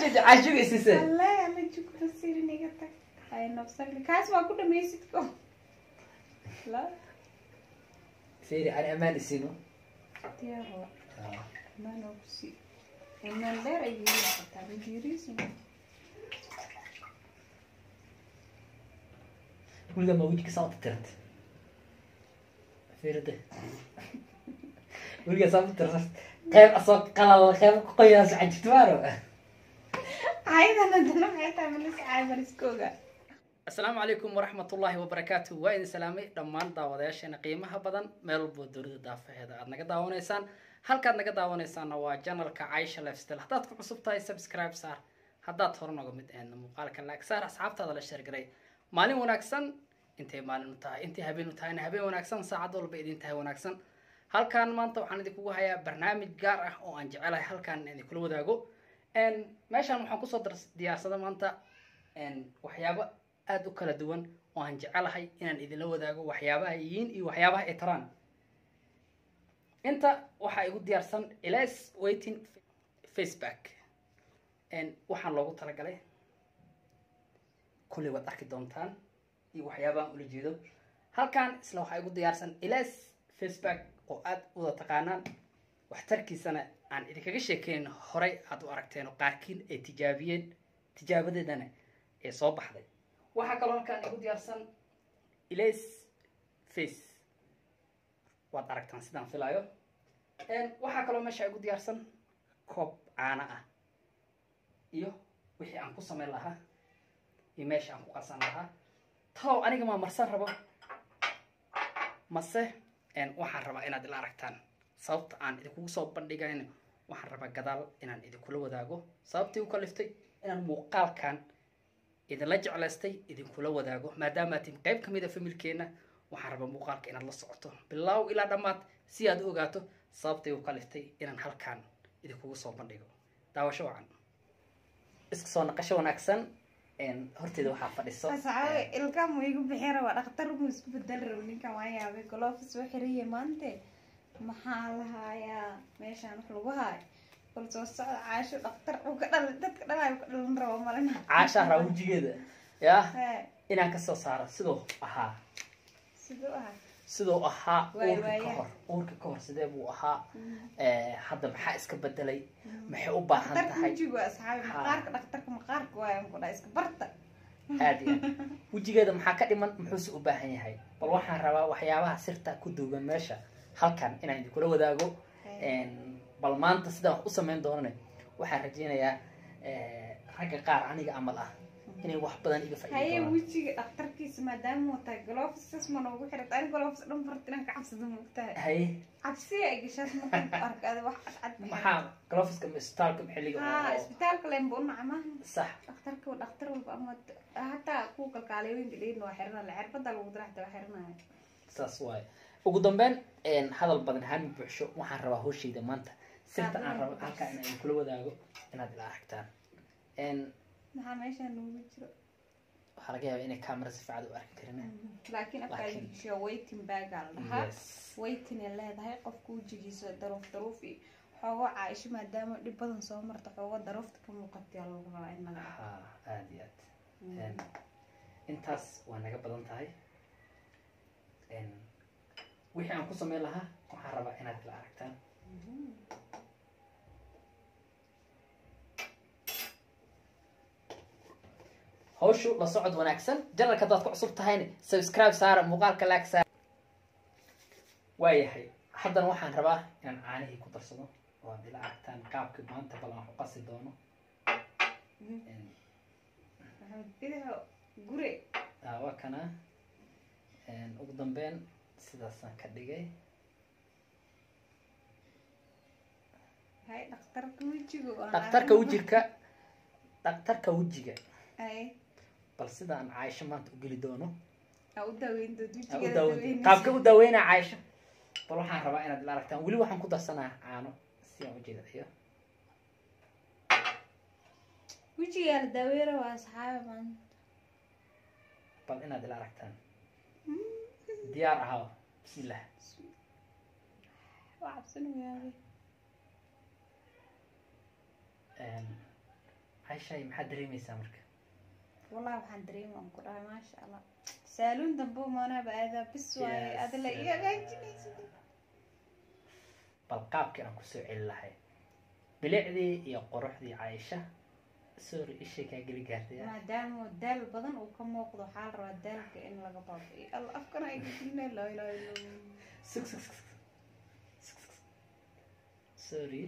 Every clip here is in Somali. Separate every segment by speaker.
Speaker 1: عايشة عايشة إيسيسة
Speaker 2: والله أنا شو كنت أصير نيجاتك هاي نفسك كاس ما كنا ميسيتكم لا
Speaker 1: فيري أنا أمان السينو
Speaker 2: تيارو ما نوبسي إن اللي رأيي حتى بيجيريسي
Speaker 1: كل ما وجهك صوت ترت فيري ده وجهك صوت ترت قيم أصوات قلل قيم قياس عجت مارو
Speaker 2: عايزة أنا دلوقتي عايزة أعمل ساعة بريسكوغا
Speaker 1: السلام عليكم ورحمة الله وبركاته وين سلامي دمان داوداشنا قيمها بدن ميل بودورida daafaheeda aad naga daawanaysaan halkaad naga daawanaysaan waa channelka Aisha Lifestyle hadaad ku cusub tahay subscribe saar hadaad hor naga mid ahna muuqaalka like saar asxaabtaada la share garay maalin wanaagsan intee maalin u tahay intee habeen u tahay habeen wanaagsan saacad walba idin tahay wanaagsan halkaan maanta waxaan idin kugu hayaa barnaamij gaar ah oo aan jecelahay halkaan idin kula wadaago meeshaan waxaan ku soo diyaarsaday maanta waxyaabo aad u kala duwan oo aan jecelahay inaan idin la wadaago waxyaabaha yihiin iyo waxyaabaha ay taraan inta waxa igu diyaarsan Elias waiting Facebook waxaan loogu talagalay kulli wad arki doontaan iyo waxyaabaha ula jeedo halkaan isla waxa igu diyaarsan Elias Facebook oo aad u wada taqaanaan waxtarkiisana aan idinkaga sheekeyn horay aad u aragteen qaarkiin ay tijaabadeedana ee soo baxday waxa kale oo halkaan igu diyaarsan Elias Face waad aragtaan sidaan filayo waxa kale oo meesha igu diyaarsan koob caana ah iyo wixii aan ku sameyn lahaa iyo meesha aan ku qasan lahaa taw aniga ma marsan rabo mase waxaan rabaa inaad ila aragtaan sababta aan idinku soo bandhigayno waxaan rabaa gadaal inaan idinkula wadaago sababtii u kaliftay inaan muuqaalkan idin la jeclaystay idinkula wadaago maadaama tin qayb kamid ah familkeena waxaan rabaa muuqaalka inaad la socoto bilaaw ilaa dhamaad si aad u ogaato sababtay u kaliftay inaan halkaan idinku soo bandhigo daawasho wacan isku soo naqasho wanaagsan horteeda waxaa fadhiso
Speaker 2: asxaabe ilka ma igu bixin raba dhakhtar mu isku bedel rabo ninkan waa yaabay gloves soo xiriye maante maxaa lahayaa meeshaan wax lagu haay kol soo socda caasho dhakhtar uu ka dhalay dadka dhalay ka dhalan rabo malina
Speaker 1: caasha rawjigeeda yaa inaan ka soo saaro sidoo ahaa uurka ka hor sidee buu ahaa hadda maxaa iska bedelay maxay u baahan tahay
Speaker 2: wajiga asxaabe maqaarka dhakhtarka maqaarka waa ku dhaa iska barta
Speaker 1: aad iyo wajigeeda maxaa ka dhiman muxuu u baahan yahay bal waxaan rabaa waxyaabaha sirta ku duugan meesha halkan inaan idin kula wadaago bal maanta sida wax u sameyn doonane waxaan rajeynayaa ragga qaar aniga amal ah inay wax badan iga faa'iido
Speaker 2: haye wajiga dhakhtarkiisa maadaama uu tahay gloves ma noogu xiray tani gloves dhan fartinan ka cabsado mugtahay
Speaker 1: haye
Speaker 2: cabsi ay gashay markaan arkay wax cad
Speaker 1: maxaa gloveska isbitaalka xilliga
Speaker 2: isbitaalka leen buu nacma
Speaker 1: sax
Speaker 2: dhakhtar walba ama hataa ku kalkaaliyooyinka dheedna waa xirnaa la cirbada lagu diraxta waa xirnaa
Speaker 1: saas waay ugu dambeyn hadal badan haan buuxsho waxaan rabaa hooshayda maanta sirta aan rabo halka inaan kula wadaago inaad ila aragtaan
Speaker 2: maxaa meeshaan noogu jiro
Speaker 1: waxaa laga yaabaa inay camera si fiican u arki karin
Speaker 2: laakiin afka waiting bag aan lahaa waiting ay leedahay qofka wajigiisa daruuf iyo xoogo Aisha maadaama dhib badan soo marta xoogo daruufta ka muuqatay lagu rabaa in laga
Speaker 1: aad iyo aad intaas waa naga badan tahay wixii aan ku sameyn lahaa waxaan rabaa inaad ila aragtaan hawshu la socod wanaagsan channelka dad ku cusub tahayna subscribe saar muuqaalka like saar waayahay haddana waxaan rabaa inaan caanihii ku darsado oo aad ila aragtaan qaabka maanta bal aan ku qasi doono
Speaker 2: gure
Speaker 1: waa kana ugu dambeyn sidaasaan ka dhigay
Speaker 2: hay
Speaker 1: dhakhtarka wajiga bal sidaan Aisha maanta u geli doono qaabka u daweynaa Aisha bal waxaan rabaa inaad ila aragtaan weli waxaan ku darsanaa caano si aan u jeediyo
Speaker 2: wajiga la daweero waa asxaabe maanta
Speaker 1: bal inaad ila aragtaan diyaar ahaa bismillah
Speaker 2: waa cabsanayaa
Speaker 1: cayshay maxaad dareemaysaa marka
Speaker 2: والله waxaan dareemaa ku dhahay ma sha Allah saalun dambo maana baada bis way adla iyo hagaajinaysid
Speaker 1: bal qaabkii aan kusoo celi lahay bilicdii iyo quruxdii Caysha sorry ishee kaa geli gaartay
Speaker 2: maadaama daal badan uu ka muuqdo xaal raba daalka in laga baabiyo Allah afkana ay gudbinay la ilaaha illa
Speaker 1: sorry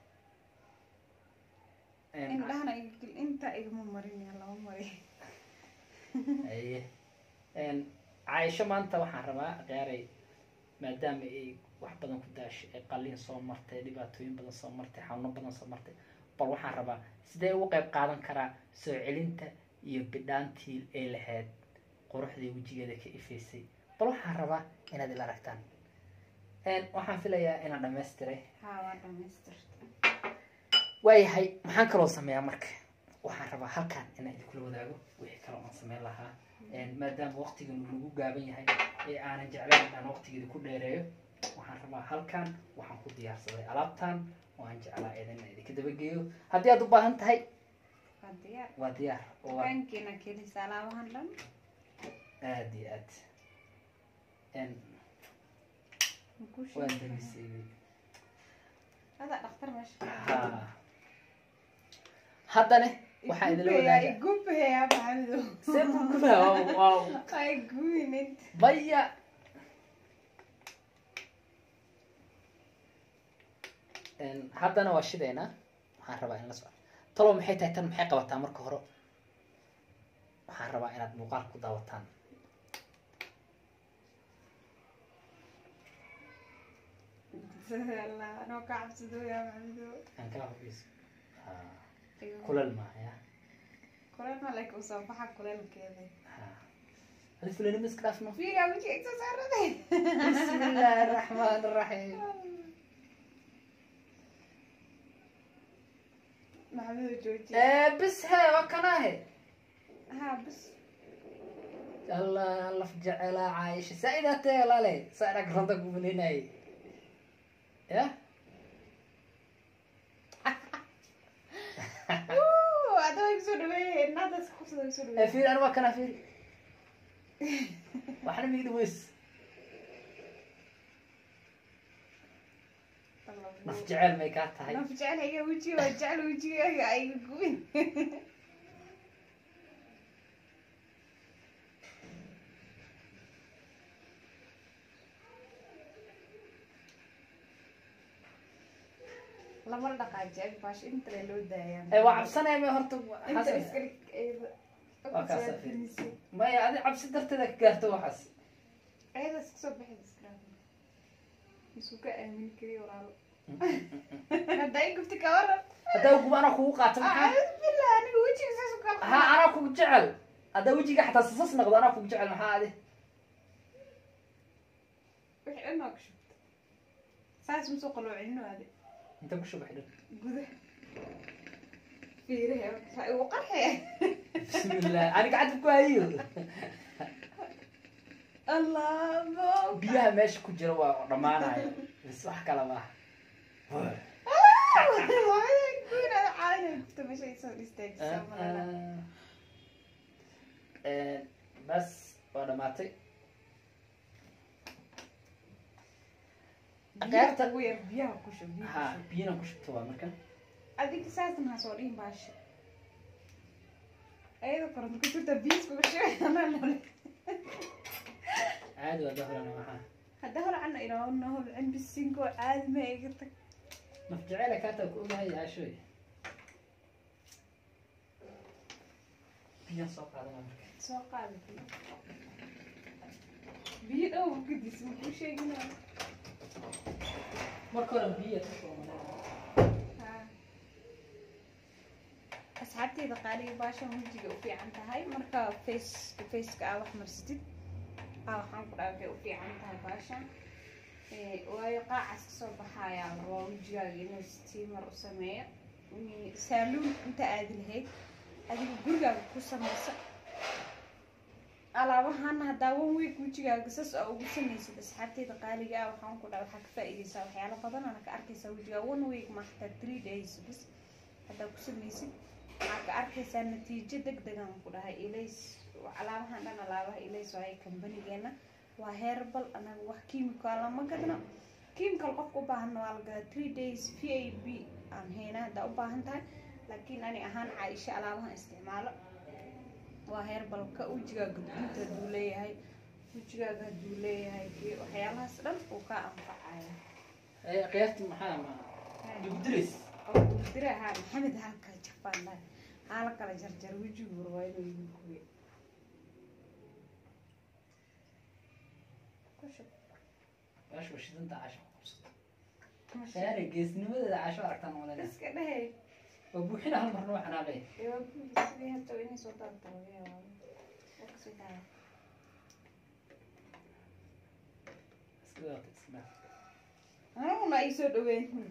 Speaker 2: in dhahna inta igma marin ya lama marin
Speaker 1: aye Caysha maanta waxaan rabaa qaaray maadaama ay wax badan ku daashay ay qalliin soo martay dhibaatooyin badan soo martay xanuuno badan soo martay bal waxaan rabaa sidee ugu qayb qaadan karaa soo celinta iyo bidhaantii ay lahayd quruxdii wajigeeda ka ifaysay bal waxaan rabaa inaad ila aragtaan waxaan filayaa inaan dhammaystiray
Speaker 2: waa dhammaystirtay
Speaker 1: waayahay maxaan kaloo sameeyaa marka waxaan rabaa halkaan inaan idinkula wadaago wixii kaloo aan sameyn lahaa maadaama waqtigan lagu gaaban yahay ee aanan jeclayn inaan waqtigeeda ku dheereeyo waxaan rabaa halkaan waxaan ku diyaarsaday alaabtaan oo aan jeclaa idin idinka dabageeyo haddii aad u baahan tahay waa diyaar
Speaker 2: rankina keli salaawahan dhan
Speaker 1: aad iyo aad waan damisay
Speaker 2: hada dhakhtar meesha
Speaker 1: haddana waxaan idinla wadaagaa
Speaker 2: gubaya maxamedo
Speaker 1: see gubaya wow
Speaker 2: ay gubinid
Speaker 1: baya haddana waa shideynaa waxaan rabaa in la socdo talo maxay tahay tan maxay qabataa marka hore waxaan rabaa inaad muuqaal ku daawataan
Speaker 2: الله أنا كعب سدو يا محمدو
Speaker 1: أنا كعب بيس كل الماء يا
Speaker 2: كل ما لك وصباحك كل كذا
Speaker 1: هذا فلان مسكرافنا
Speaker 2: في يا وجهي اكتسر
Speaker 1: بسم الله الرحمن الرحيم
Speaker 2: محمدو جوجي
Speaker 1: بس ها وكناه
Speaker 2: ها بس
Speaker 1: الله الله فجعلها عايشة سعيدة تيلا لي سعيدك رضاك من هنا يا
Speaker 2: هذا يقصد وين هذا يقصد يقصد
Speaker 1: فير أنا ما كان فير وحنا ميدو بس نفجعل ميكات هاي
Speaker 2: نفجعل هي وجهي وجعل وجهي هي أي قوين لما دقاجة باش انت لو دايم
Speaker 1: ايوا عبسنا ما هرت
Speaker 2: انت اسكرك
Speaker 1: ما يا ادي عبس درتك قارته وحس
Speaker 2: هذا سكسو بحد سكران مسوكا امين كري ورالو هداي قلت كورا
Speaker 1: هدا وقب انا كو قاتم
Speaker 2: اعوذ بالله انا وجهي ساسو
Speaker 1: ها انا كو جعل هدا وجهي حتى سس نقد انا كو جعل ما هذه
Speaker 2: وحي انا كشفت ساس مسوق لو عينو هذه
Speaker 1: انت وشو بحدد
Speaker 2: قده فيرها وقرحه
Speaker 1: بسم الله انا قاعد كوايو
Speaker 2: الله مو
Speaker 1: بيها ماشي كجرا waa dhamaanay bas wax kala ma
Speaker 2: كنا عاينه كنت ماشي يسوي ستيك
Speaker 1: بس waa dhamaatay أقارت
Speaker 2: وير بيها كوشو
Speaker 1: ها بينا كوشو waa markan
Speaker 2: أديك ساعتها هسولين باش أيوة كنت كنت بيس كوشو أنا لا
Speaker 1: عادي وظهر أنا معها
Speaker 2: هدهر عنا إلى أنه العين بالسينكو عاد ما يقطع
Speaker 1: نفجع لك هذا كل هاي شوي بينا سوق هذا مركان
Speaker 2: سوق هذا بيد أو قد يسمع كل شيء هنا
Speaker 1: مركان بيد
Speaker 2: أصحابتي دقالي باشا وجهي وفي عنها هاي مركا فيس كأوح مرستد waxaan ku dhaafay u fiican tahay baashan waayo qaacaas kasoo baxaya waa wejigaaga inuu steamer u sameeyo saaluun inta aadi lahayd adiga gurigaaga ku samaysa alaabahan haddaa one week wejigaaga sas oo ugu samaysid asxaabteyda qaaliga ah waxaan ku dhaha waxaa ka faa'iideysaa waxyaalo badan ana ka arkaysaa wejigaaga one week ma xataa 3 days bas haddaa ku samaysid waxaa ka arkaysaa natiijo degdegan ku dhahay ilays alaabahan dhan alaabaha ilays waaye kambanigeena waa herbal anaga wax chemical ma gadno chemical qofka u baahanna waa la gadaa 3 days VAB aan hayna haddaa u baahan tahay laakiin ani ahaan Caaisha alaabahan isticmaalo waa herbalka wejigaaga gudbinta haduu leeyahay wejigaaga haduu leeyahay waxyaalahaas dhan uu ka anfacaya
Speaker 1: qiyaastii maxaa ma dugdiris
Speaker 2: oo diraha Maxamed halka jafaan hala kala jarjar wejigu warwaydo inuu kuwe
Speaker 1: باش وش انت عايشه شاري جسمه عايشه aragtaan wala
Speaker 2: iska dhahay
Speaker 1: وبوحنا هالمره نروح انا عليه
Speaker 2: ايوه بس هي تويني صوت الطاوله وكسيتها
Speaker 1: اسمع
Speaker 2: انا ما يسود وين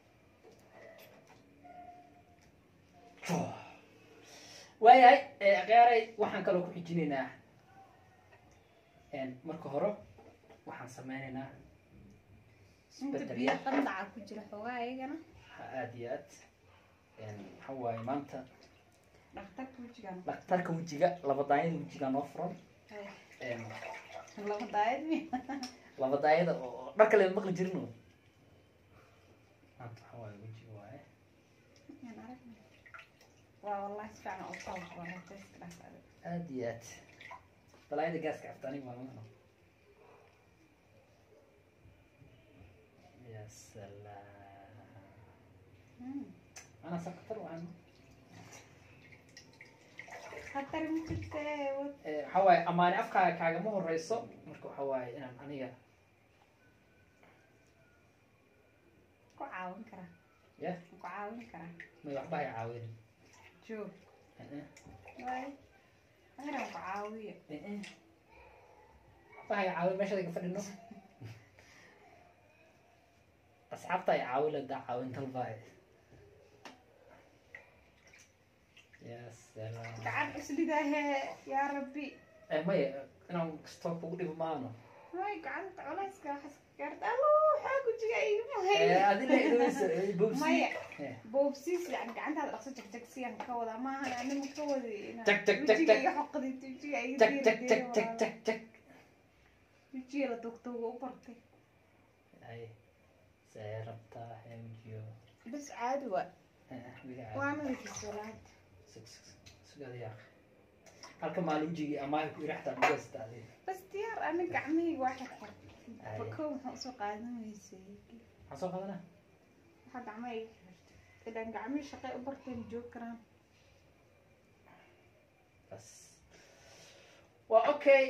Speaker 1: waayay qaaray waxaan kala ku xijinaynaa marka hore waxaan sameynaynaa
Speaker 2: inta biyo qandaca ku jira xogaa ayagana
Speaker 1: aad iyo aad waxa waaye maanta dhakhtarka wejiga laba daayada wejiga noo furan laba daayada oo dhar kale maqli jirno maanta waxa waaye wejiga waaye
Speaker 2: والله فعلا أصاب ولا تسكر
Speaker 1: أديات طلعت جاسك عفتاني ما منهم يا سلام أنا سكتر وعنه
Speaker 2: خطر ممكن تاود
Speaker 1: حواي أما أنا أفكار كعجة مو الرئيس مركو حواي أنا أنية
Speaker 2: كعاون كرا
Speaker 1: يا
Speaker 2: كعاون كرا
Speaker 1: ما يحبها يعاون
Speaker 2: شوف واي أنا كعاوية
Speaker 1: حبها يعاون ماشي ذيك فرنو أصحابته يعاون لدا عاون تلفاي يا سلام
Speaker 2: تعال أسلي ده يا ربي
Speaker 1: ما أنا ستوب وقولي بمانو
Speaker 2: هاي قعدت على سكرت الله حاجة جاي مهي
Speaker 1: هذه اللي بوبسي
Speaker 2: بوبسيس يعني قعدت على رأس تكسيان كودا ما يعني مكودي
Speaker 1: تك تك تك تك
Speaker 2: حقدي تجي أي
Speaker 1: تك تك تك تك تك تك
Speaker 2: تجي لا دكتور وبرتي
Speaker 1: أي سيربطها همجيو
Speaker 2: بس عادوا وعمل في الصلاة
Speaker 1: سجاد يا أخي halka maalinjigi ama ay ku iraxtaa magastaade
Speaker 2: بس ديار أنا قعمي واحد حر فكون سوق عادميسي
Speaker 1: حصل هذا
Speaker 2: حد عمي إذا قعمي شقي أبرتين جوكرا
Speaker 1: بس وأوكي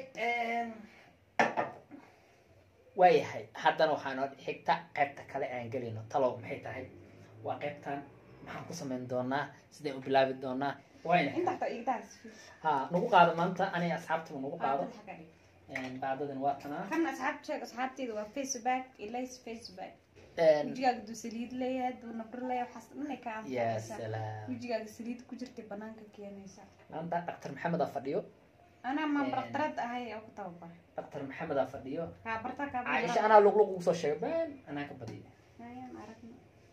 Speaker 1: waayahay haddana waxaan xigta qaybta kale aan gelino talo maxay tahay waa qaybtan maxaan ku sameyn doonaa sideen u bilaabi doonaa wayna
Speaker 2: inta ta igdaas
Speaker 1: ha nagu qaado maanta aniga asxaabtaba nagu qaado baadadan waa tanaa
Speaker 2: kan asxaabteeda waa Facebook ilays Facebook wejigaaga duu saliid leeyahay duu nabr leeyahay waxaas dhan ay ka
Speaker 1: ya salaam
Speaker 2: wejigaaga saliid ku jirtay banaanka keenaysa
Speaker 1: maanta dhaktar maxamed aa fadhiyo
Speaker 2: أنا ما برترد هاي أو كتابة.
Speaker 1: دكتور محمد أفضيه.
Speaker 2: كابرتا
Speaker 1: عايشة أنا لغلق وصل شبان أنا كبدي.
Speaker 2: هاي أنا عرفنا.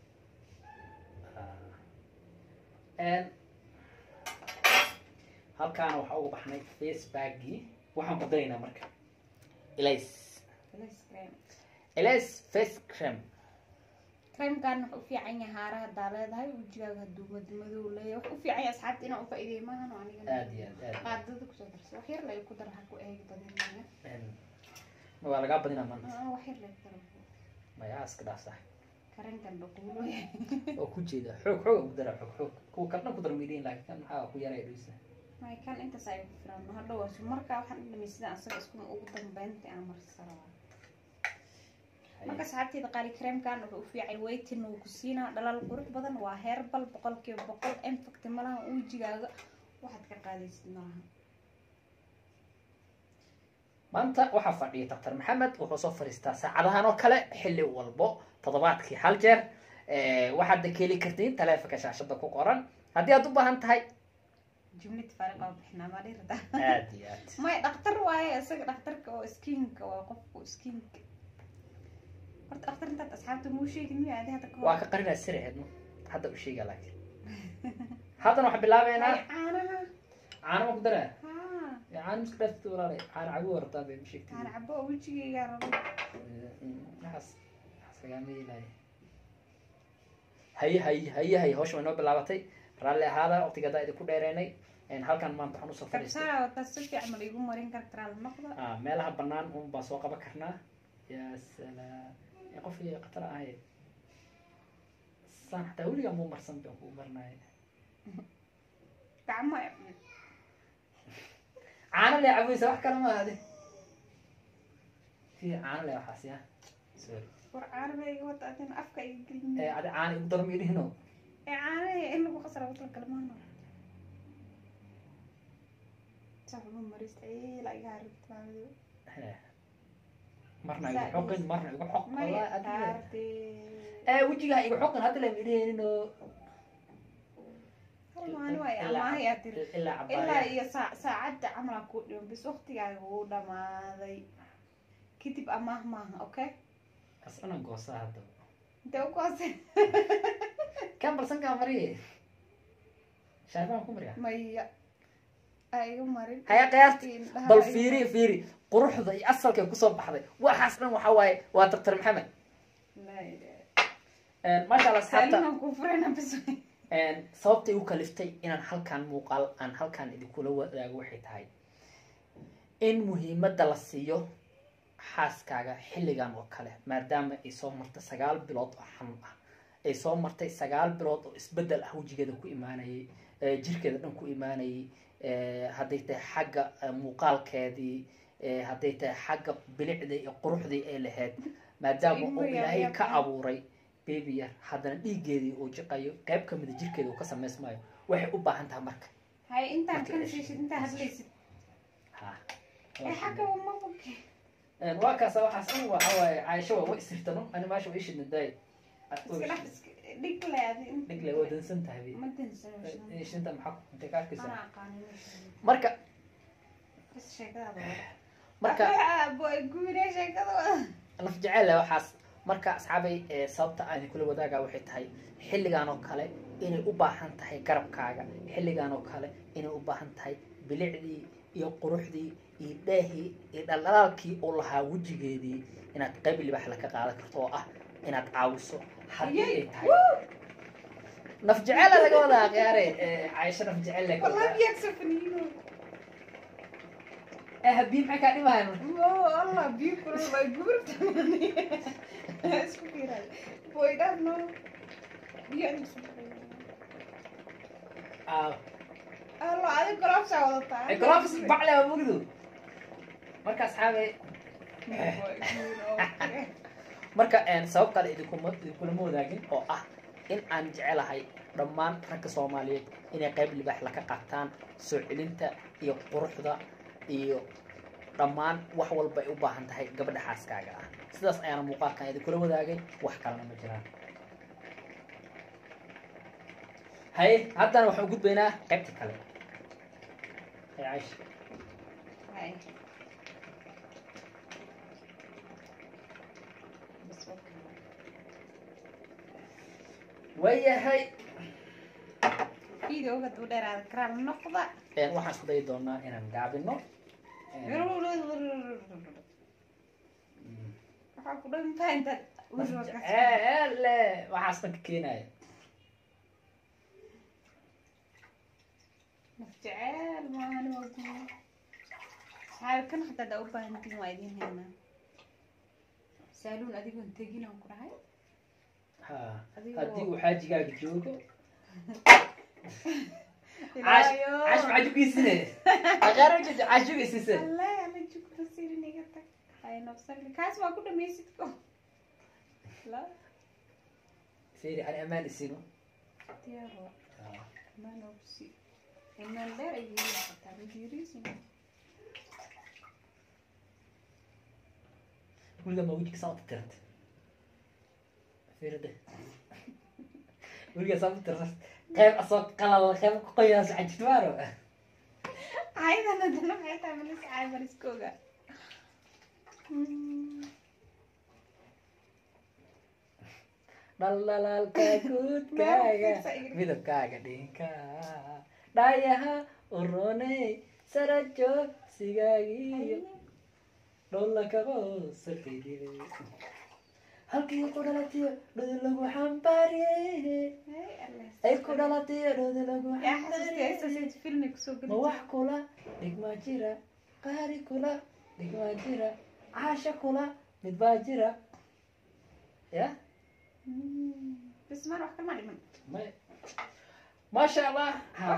Speaker 1: هل كانوا حقوق بحني فيس باجي وحن بدينا مركب. إليس.
Speaker 2: إليس كريم.
Speaker 1: إليس فيس كريم.
Speaker 2: كريم كان في عيني هارة دالة هاي وجهها هدوء مدمدو ليه وفي عين أصحابتي أنا وفائدة ما هنو عني.
Speaker 1: آدي.
Speaker 2: قاعدة كسر وحير لا يقدر حكوا أي بدين منه.
Speaker 1: ما ولا قاب بدينا من.
Speaker 2: وحير لا يقدر.
Speaker 1: ما يعس كده صح.
Speaker 2: كريم كان بقوله.
Speaker 1: أو كوجي ده حوك بدر حوك هو كنا قدر ميدين لكن كان حاول كوجي رأي دوسه.
Speaker 2: ما كان أنت سايب فرنا هذا هو شو مركب وحنا لمسنا أصلا اسمه أقدم بنت أنا مرسلة. marka saxaabtayda qaali creamkan wuxuu u fiican weytin uu ku siinaa dhalaal qurux badan waa herbal 100% infect malaha wejigaaga waxaad ka qaadaysid malaha
Speaker 1: maanta waxa fadhiya dr maxamed wuxuu soo fariistaa saacadahan oo kale xilli walbo toddobaadkii hal jeer waxaad keeli kartiin taleefanka shaashada ku qoran haddii aad u baahan tahay
Speaker 2: jumlad fariq oo bixnaa ma dhirta
Speaker 1: aad iyo aad
Speaker 2: ma dhakhtar waaye isaga dhakhtarka oo skinka waa qofku skinka horta أكتر أنت أصحابته مو شيء كمية هذه هذا
Speaker 1: واقع قرنا السريع هذا u sheega laakiin haddana waxaan bilaabeynaa
Speaker 2: caanaha
Speaker 1: caano ma ku daraa
Speaker 2: haa
Speaker 1: caano iska dhaafta walaalay caano cagu wartaa bay ma sheegtay
Speaker 2: caana cabo oo wejigayga rabo
Speaker 1: waxaas sagaama yeelaayo haye hawsha way noo bilaabatay raalli ahaada waqtiga haddaa idinku dheereynay halkan maanta waxaan usoo fadhiistay
Speaker 2: kabsara wataa si fiican ma igu marin kartaa la noqda
Speaker 1: meelaha banaan un baa soo qaban karnaa yaa salaam qofkii khatar ahayd saan xataa weligaa muu marsan baan kuu marnaayo
Speaker 2: gacmo
Speaker 1: caano le cabaysa wax kale ma ahde fi caano le waxaas ya sorry
Speaker 2: war caana ba iga wata adin afka iga gelin
Speaker 1: adi caano igu darma idhihino
Speaker 2: caana in lagu qasra wata kalmaano saxba marista la iga hartay
Speaker 1: marna igu xoqin marna igu xoq
Speaker 2: may
Speaker 1: wallahi adiga
Speaker 2: taartay
Speaker 1: wejigaa igu xoqin hadda la idhihinino
Speaker 2: halmaan way allah ya tir
Speaker 1: ilaa
Speaker 2: ilaa
Speaker 1: cabaaya
Speaker 2: iyo saacadda camal ku dhiman bis waqtigaaga uu dhamaaday kadib amaah maaha okay
Speaker 1: asana goosaa hadda
Speaker 2: intee u koosay
Speaker 1: kan balsan kaa mariye shaabaan ku mariya
Speaker 2: maya ayga marin
Speaker 1: haya qiyaasti bal fiiri quruxda iyo asalkay kusoo baxday waxaas dhan waxa waaye waa doctor maxamed maasha allah asxaabta
Speaker 2: saliman ku furana bis
Speaker 1: sababtay u kaliftay inaan halkan muuqaal aan halkan idinkula wadaago waxay tahay in muhiimadda la siiyo xaaskaaga xilligan oo kale maadaama ay soo martay 9 bilood oo xanuun ah ay soo martay 9 bilood oo isbedel ah wajigeeda ku imaanayay jirkeeda dhan ku imaanayay hadday tahay xagga muuqaalkeedii hadday tahay xagga bilicdii iyo quruxdii ay lahayd maadaama uu ilaahay ka abuuray baby yar haddana dhiiggeedii uu jiqayo qayb ka mid a jirkeeda uu ka samaysmayo waxay u baahan tahay marka
Speaker 2: hay intaan kan siishid intaa hadlaysid
Speaker 1: ha
Speaker 2: xagga uma boke
Speaker 1: waa kaasa waxaas in waxa waaye caayisho waa wa isirtano ani maasha wa ishidna daay
Speaker 2: iska dhax dhig leedi
Speaker 1: dhigle waa dansan tahay
Speaker 2: ma dansan
Speaker 1: ishinta maxaa intay ka arkaysaa
Speaker 2: ana aqaanin
Speaker 1: marka
Speaker 2: bas sheekada
Speaker 1: marka
Speaker 2: boy guure sheekada
Speaker 1: laf jecel leh waxaas marka asxaabay sababta aan kula wadaagaa waxay tahay xilligan oo kale inay u baahan tahay garabkaaga xilligan oo kale inay u baahan tahay bilicdii iyo quruxdii iyo dheehii iyo dhalaalkii uu lahaa wejigeedii inaad qayb libax la ka qaadan karto oo ah inaad caawiso haddii ay tahay naf jecel laga wadaa khiyaare caayisho naf jecel laga
Speaker 2: والله
Speaker 1: wadaa
Speaker 2: بيك سفنينو
Speaker 1: haddii maxay kaa dhimahayn
Speaker 2: والله بيك والله يقول تمانية اسكو كيرا بوي ده نو بيك الله هذا كلام سوا طبعا
Speaker 1: gloves bacle waa mugdu marka asxaabay marka sabab kale idinkulama wadaagin oo ah in aan jecelahay dhammaan ragga soomaaliyeed inay qayb libaax la ka qaataan soo celinta iyo quruxda iyo dhammaan wax walba ay u baahan tahay gabadha xaaskaaga ah sidaas ayaana muuqaalkan idinkula wadaagay wax kalena ma jiraan haye haddana waxaan u gudbaynaa qaybta kale hay caisha
Speaker 2: هاي بس اوكي
Speaker 1: waayahay
Speaker 2: فيديو قد ودير هذا كرام نقطة
Speaker 1: waxaan isku dayi doonaa inaan gaabino
Speaker 2: waxaa ku dhan faanta
Speaker 1: le waxaas dhan ka keenaya
Speaker 2: nafjeceel maahan waa saxaabkan xataa daa u baahantiin waa idin haynaa saaluun adigoon tegin aan ku dhahay
Speaker 1: ha haddii uu xaajigaaga joogo
Speaker 2: ilaayo
Speaker 1: cash maxaa jugiisine aqaaro cash jugiisise
Speaker 2: allah ala jugta sirin iga tag hay nafsarli kaas waa ku dhamaysid ko la
Speaker 1: fiiri ani ammaan isino
Speaker 2: diyaaro ma nafsi iman dheer ay yihiin xataa majiriisin
Speaker 1: guriga ma wejiga saa u tirtiranta fiiri de guriga saa u tirtiranta qayb asoo qalal qayb ku qoyaas cajitwaaro
Speaker 2: aydan hadana maxay tahay malis caaybar iskooga
Speaker 1: dhaldhalaalka guudkaaga midabkaaga dhinka dhayaha uroney sara joogsigaagiyo dhoolaka qoosakaydibe halkii ku dhalatiyo dhodi lagu xambaariye ay ku dhalatiyo dhodi lagu xambaariye ma wax kula dhigmaa jira qaari kula dhigmaa jira caasha kula mid baa jira ya
Speaker 2: bismaan wax kama dhiman
Speaker 1: may maasha allah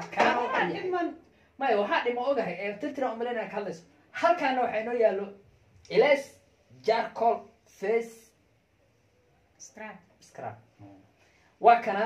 Speaker 1: may waxaa dhimo ogahay ee tirtira umaleyna ka hadlayso halkaana waxaa inoo yaallo iles jarcol face scrab waa kana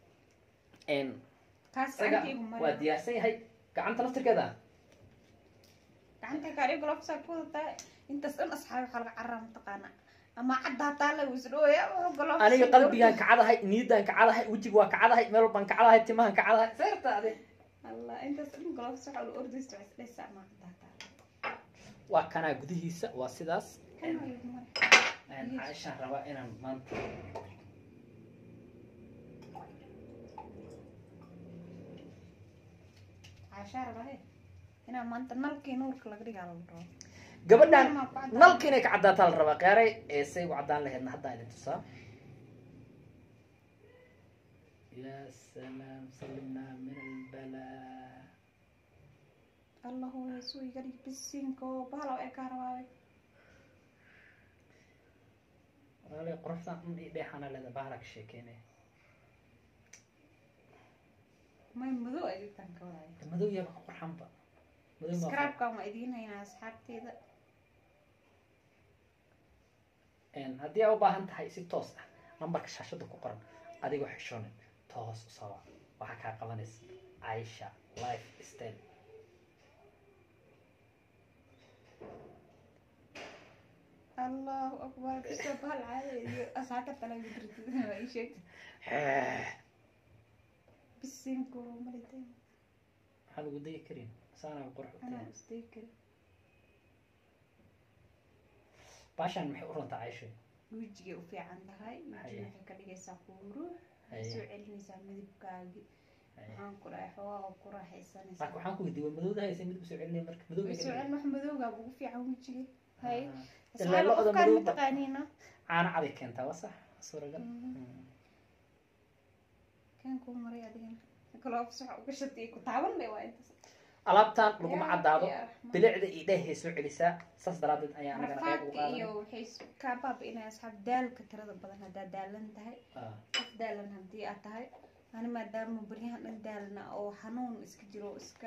Speaker 1: isaga waa diyaarsan yahay gacanta laftirkeeda
Speaker 2: gacanta kaadhi golofsa ku wadataa intaas dhan asxaabi waxaa laga carraa mataqaana ama cadda hataa la wisdhooya golof
Speaker 1: aniga qalbigaan kacadahay niyaddaan kacadahay wejiga waa kacadahay meel walbaan kacadahay timahan kacadahay seerta ade
Speaker 2: allah intaas dhan golofsa waxaa la ordaysta waa isdhaysa ama cadda hataa
Speaker 1: waa kanaa gudihiisa waa sidaas caishaan rabaa inaan maanta
Speaker 2: caashaa rabaa inaan maanta nalkii nuurka laga dhigaa la rabo
Speaker 1: gabadhaan nalka inay ka caddaataa la rabaa qiyaaray ee say ugu caddaan laheedna haddaan idin tusaa yaa salaam salimnaa min albalaa
Speaker 2: allahu yeesu iga dhig bisinko bahalow ee kaa rabaabe
Speaker 1: walaalay quruxdaan dhan ii dheexaana leeda bahala ka sheekeynaya
Speaker 2: may madow aditaan ka wadaayo
Speaker 1: madow yaaba ka qurxanba
Speaker 2: scrabkan waa idiin haynaa asxaabteeda
Speaker 1: haddii aa u baahan tahay si toos ah nambarka shaashada ku qoran adigoo xishoonin toos u saba waxaa kaa qabanaysa Aisha life style
Speaker 2: allahu akbar biso bahal caadi asxaabta kale ugu dirtid waa ii sheeg bisinko maliteen
Speaker 1: waxaan ugu dayi karin saana qurux
Speaker 2: anaa isday kari
Speaker 1: baashaan maxay u runtaa Aisha
Speaker 2: wejigay u fiican tahay wejiga waxay ka dhigaysaa quruux soo celinaysaa midabkaagi waxaan ku dhahay xoogaa ku raaxaysanaysaa
Speaker 1: waxaan ku weydiiyay madowdahaysay mid usoo celinaya marka madowga
Speaker 2: soo celin wax madowga ugu fiican wejiga hay
Speaker 1: ilaa lo'da
Speaker 2: madow taqaaniina
Speaker 1: caana caday keentaa waa sax suuragal
Speaker 2: kan ku maray adigan gloves waxa uga shatay ku taaban leh waa intaas
Speaker 1: alaabtan laguma caddaado bilicda iyo dheehey soo celisaa saas daraadeed ayaa anagana qayb ugu qaadanay
Speaker 2: iyo waxay ka baabi'inaysaa asxaab daalka tirada badan haddaa daalan tahay qof daalan haddii aad tahay ani maadaama baryahan dhan daalna oo xanuun iska jiro iska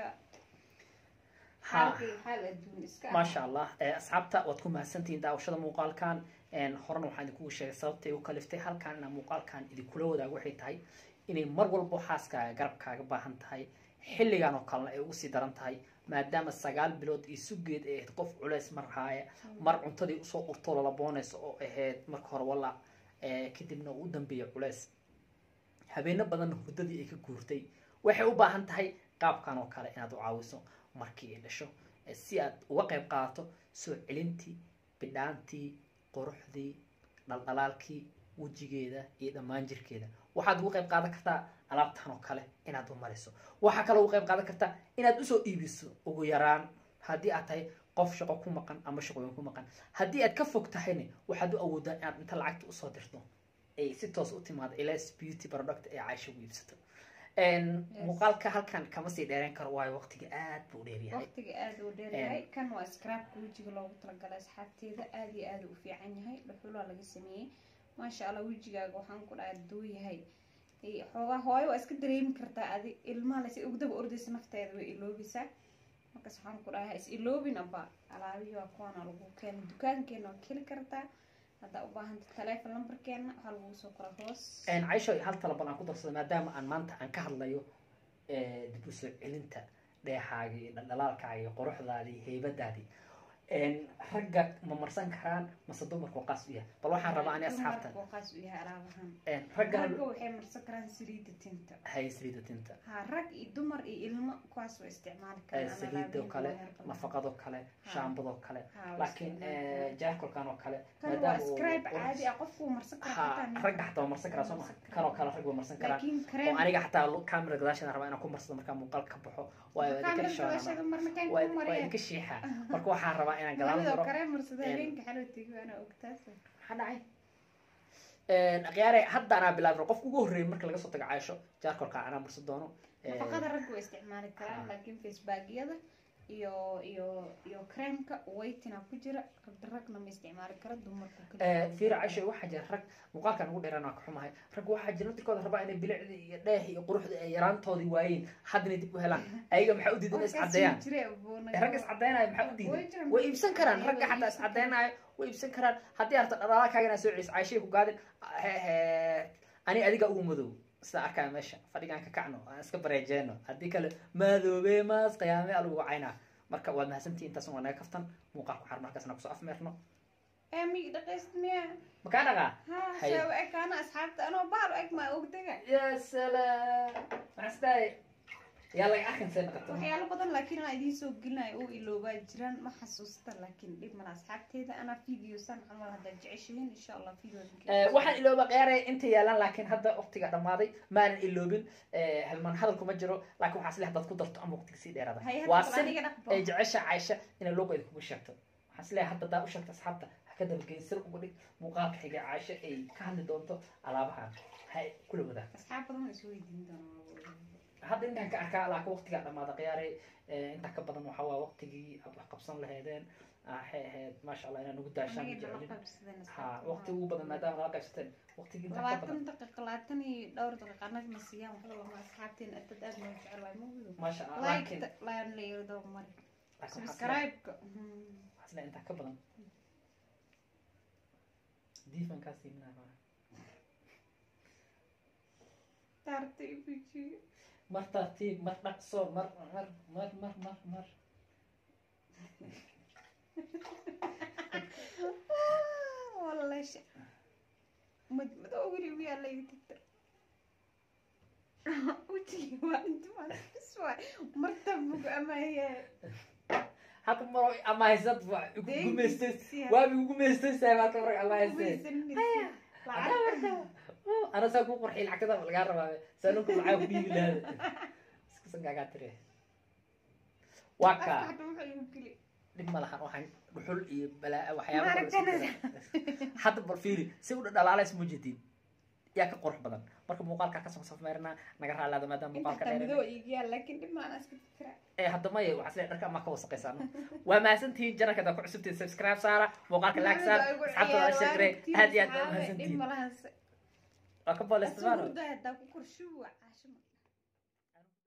Speaker 2: xaal adduun iska
Speaker 1: maasha allah asxaabta waad ku mahadsantihiin daawashada muuqaalkan horena waxaan idinkugu sheegay sababtay u kaliftay halkan inaan muuqaalkan idinkula wadaago waxay tahay inay mar walbo xaaskaaga garabkaaga baahan tahay xilligan oo kalena ay ugu sii daran tahay maadaama 9 bilood iyo sugeed ay ahayd qof culays mar haaya mar cuntadii usoo urto lala boonayso oo ahayd marka hore walla kadibna uu dambeeyo culays habeeno badan hurdadii ay ka guurtay waxay u baahan tahay qaabkan oo kale inaad u caawiso markii ay dhasho si aad uga qayb qaadato soo celintii bidhaantii quruxdii dhaldhalaalkii wejigeeda iyo dhammaan jirkeeda waxaad uga qayb qaadan kartaa alaabtan oo kale inaad u mariso waxaa kale uga qayb qaadan kartaa inaad usoo iibiso ugu yaraan haddii aad tahay qof shaqo ku maqan ama shaqooyin ku maqan haddii aad ka fog tahayna waxaad u awoodaa inaad inta lacagta usoo dirto ay si toos u timaado ilas beauty product ee Aisha ugu iibsato muuqaalka halkan kama sii dheereen karo waayo waqtiga aad buu dheeryahay
Speaker 2: waqtiga aad uu dheeryahay kan waa scrabka wejiga loogu talagalay asxaabteeda aad iyo aad u fiican yahay dhuxul laga sameeyay maasha Allah wejigaaga waxaan ku dhahay duu yahay xoogaa hooyo waa iska dareemi kartaa adi ilmaha la si ugu daba ordaysa nafteeda way iloobisaa markaas waxaan ku dhahay is iloobin aba alaabihi waa kuwana lagu keenay dukaankeena waa keli kartaa hadda u baahan telefoon numberkeena waxa lagu soo qoraa hoos
Speaker 1: Aisha hal talaban aan ku darsado maadaama aan maanta aan ka hadlayo dib u soo celinta dheexaaga iyo dhaldhalaalkaaga iyo quruxdaada iyo heybadaadii ragga ma marsan karaan mase dumarku qaas u yahay bal waxaan rabaa ani asxaabta
Speaker 2: qaas u yahay alaabahan
Speaker 1: ragga
Speaker 2: waxay marsan karaan saliida tinta
Speaker 1: hay saliida tinta
Speaker 2: ha rag iyo dumar iyo ilmo kuwaas way isticmaali karaan
Speaker 1: saliida kale nafaqado kale shaambado kale laakiin jaakolkan oo kale
Speaker 2: maadaama scribe caadi ah qofku marsan karaa
Speaker 1: ragga xataa marsan karaa soo kan oo kale rag marsan karaa oo aniga xataa camera gadaashana rabaa inaan ku marsado markaa muuqaal ka baxo waa ka shiixa marka waxaan rabaa inaan gadaal maro hadhacay akhyaare hadda anaa bilaabno qofka ugu horreeyay marka laga soo tago caysho jaarkolka anaa marsan doono
Speaker 2: nafaqada raggu way isticmaali karaan laakiin facebookyada iyo creamka waytina ku jira ragna ma isticmaali karo dumarku
Speaker 1: fiira caysho waxaa jira rag muuqaalkan ugu dheeraan waa ka xumahay rag waxaa jira naftirkooda rabaa inay bilicda iyo dheeh iyo quruxda ay yaraantoodii waayeen haddana dib u helaan ayaga maxaa u diidan iscadeeyaan ragga iscadeynaayo maxaa u diidan way iibsan karaan ragga xataa iscadeynaayo way iibsan karaan haddii arta dhalaalakaaga inaa soo celis cayshay ku gaadin ani adiga ugu madow sida arkaya meesha fadhigaan ka kacno aan iska bareejeeno haddii kale maadoobe maas qiyaame alagu wacaynaa marka waad mahadsantihi intaas waa naga kaftan muuqaalku xar markaasna kusoo afmeerno
Speaker 2: mi dhaqayst miya
Speaker 1: makaa dhaqaa
Speaker 2: soo ekaana asxaabta anoo baal eg maa ogdaga
Speaker 1: ya salaam maxastaay yaa laga arkan seen karto
Speaker 2: waxyaalo badan laakiin aan idiin soo gelinayo oo iloobaa jiraan ma xasuusta laakiin dhib mana asxaabteeda ana video san camal hadda jeceshiin insha Allah video
Speaker 1: waxaan ilooba qeyray inta yaalan laakiin hadda waqtiga dhamaaday maanan iloobin halman hadal kuma jiro laakiin waxaa isleeyahay dad ku darto ama waqtiga sii dheeraada waa sin ay jecesha Aisha in loogeeda kugu sheegto waxaan isleeyahay hadda daa u sheegto asxaabta ka dabageysan ugu dhig muuqaalka xiga Aisha ay ka hadli doonto alaabaha hay kula wada
Speaker 2: asxaab badan isoo weydiin doonaa
Speaker 1: hadda intaan ka arkaa laakiin waqtiga dhamaada qiyaaray inta ka badan waxa waa waqtigii aad wax qabsan lahaydeen waxay ahayd maasha Allah inaan ugu daashaan ha waqti ugu badan maadaama la qaybsateen waqtigii inta ka badan
Speaker 2: 20 daqiiqo 22 daqiiqo nag ma siiyaan waxa lama asxaabteen aad aad ma jecel waay ma wido
Speaker 1: maasha Allah laakiin
Speaker 2: laan leeyahay mari subscribe
Speaker 1: asla inta ka badan diifan ka siinaa
Speaker 2: tartiib
Speaker 1: mar tartiib mar dhaqso mar
Speaker 2: والله مد أقولي ويا الله يتكتر وتي وأنت ما تسوى مرتب أما هي
Speaker 1: حتى مرة أما هيزت وقومستس وقومستس ما تفرق أما هيزت أنا سأقول قرحي العكدة بالقارة سألوكم معاه بيبي لهذا سكسن قاعد واكا لما لحن وحن بحول إيه بلا وحياة حتى بالفيري سووا دلالة اسمه جديد ياك قرح بدن مركب مقال كاسم صف ميرنا نقرأ على هذا مدام مقال
Speaker 2: كده لكن لما أنا أسكت
Speaker 1: إيه حتى ما يوحصل ركب ما كوس قيسان وما سنتي جرى كذا كعسبتي سبسكرايب سارة مقال لايك سارة حتى الشكر هذه ما سنتي ركب الاستمرار